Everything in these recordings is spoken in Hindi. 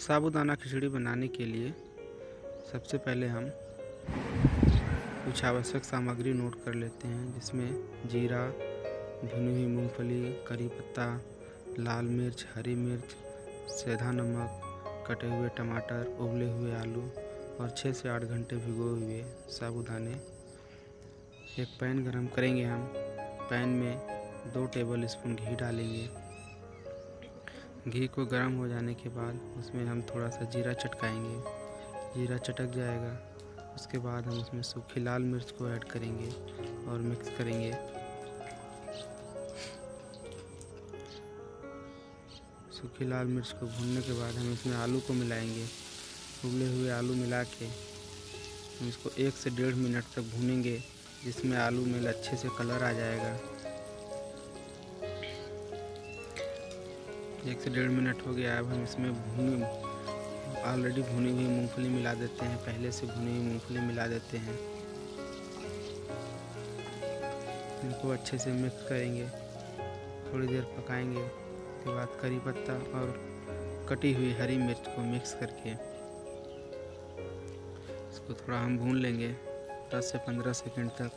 साबूदाना खिचड़ी बनाने के लिए सबसे पहले हम कुछ आवश्यक सामग्री नोट कर लेते हैं, जिसमें जीरा, भुनी हुई मूंगफली, करी पत्ता, लाल मिर्च, हरी मिर्च, सेंधा नमक, कटे हुए टमाटर, उबले हुए आलू और 6 से 8 घंटे भिगोए हुए साबूदाने। एक पैन गरम करेंगे हम। पैन में 2 टेबल स्पून घी डालेंगे। घी को गर्म हो जाने के बाद उसमें हम थोड़ा सा जीरा चटकाएंगे। जीरा चटक जाएगा, उसके बाद हम उसमें सूखी लाल मिर्च को ऐड करेंगे और मिक्स करेंगे। सूखी लाल मिर्च को भूनने के बाद हम इसमें आलू को मिलाएंगे। उबले हुए आलू मिला के हम इसको 1 से 1.5 मिनट तक भूनेंगे, जिसमें आलू में अच्छे से कलर आ जाएगा। 1 से 1.5 मिनट हो गया। अब हम इसमें ऑलरेडी भुनी हुई मूंगफली मिला देते हैं। पहले से भुनी हुई मूंगफली मिला देते हैं। इनको अच्छे से मिक्स करेंगे, थोड़ी देर पकाएंगे। उसके बाद करी पत्ता और कटी हुई हरी मिर्च को मिक्स करके इसको थोड़ा हम भून लेंगे 10 से 15 सेकंड तक।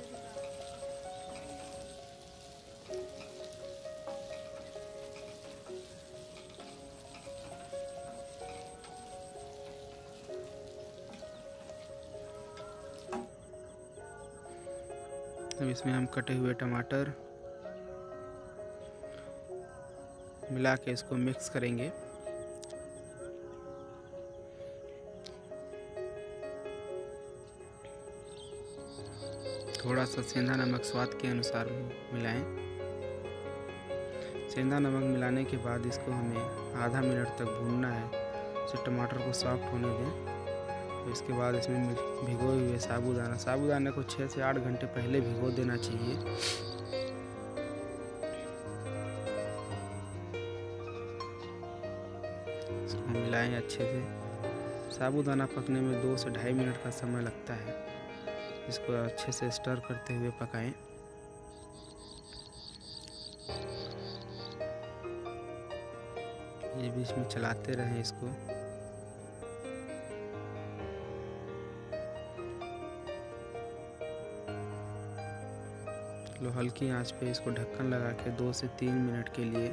अब इसमें हम कटे हुए टमाटर मिला के इसको मिक्स करेंगे। थोड़ा सा सेंधा नमक स्वाद के अनुसार मिलाएं। सेंधा नमक मिलाने के बाद इसको हमें आधा मिनट तक भूनना है, तो टमाटर को सॉफ्ट होने दें। तो इसके बाद इसमें भिगोए हुए साबूदाना को 6 से 8 घंटे पहले भिगो देना चाहिए। इसको मिलाएं अच्छे से। साबूदाना पकने में 2 से 2.5 मिनट का समय लगता है। इसको अच्छे से स्टर करते हुए पकाएं। ये बीच में चलाते रहें इसको। लो हल्की आंच पे इसको ढक्कन लगा के 2 से 3 मिनट के लिए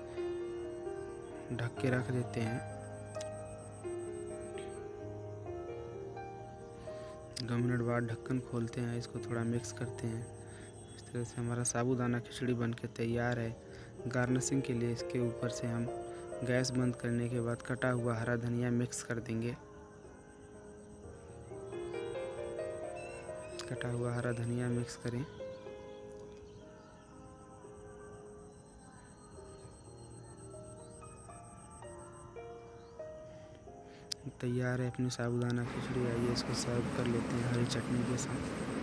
ढक के रख देते हैं। 2 मिनट बाद ढक्कन खोलते हैं, इसको थोड़ा मिक्स करते हैं। इस तरह से हमारा साबूदाना खिचड़ी बनके तैयार है। गार्निशिंग के लिए इसके ऊपर से हम गैस बंद करने के बाद कटा हुआ हरा धनिया मिक्स कर देंगे। कटा हुआ हरा धनिया मिक्स करें। तैयार है अपनी साबूदाना खिचड़ी। आइए इसको सर्व कर लेते हैं हरी चटनी के साथ।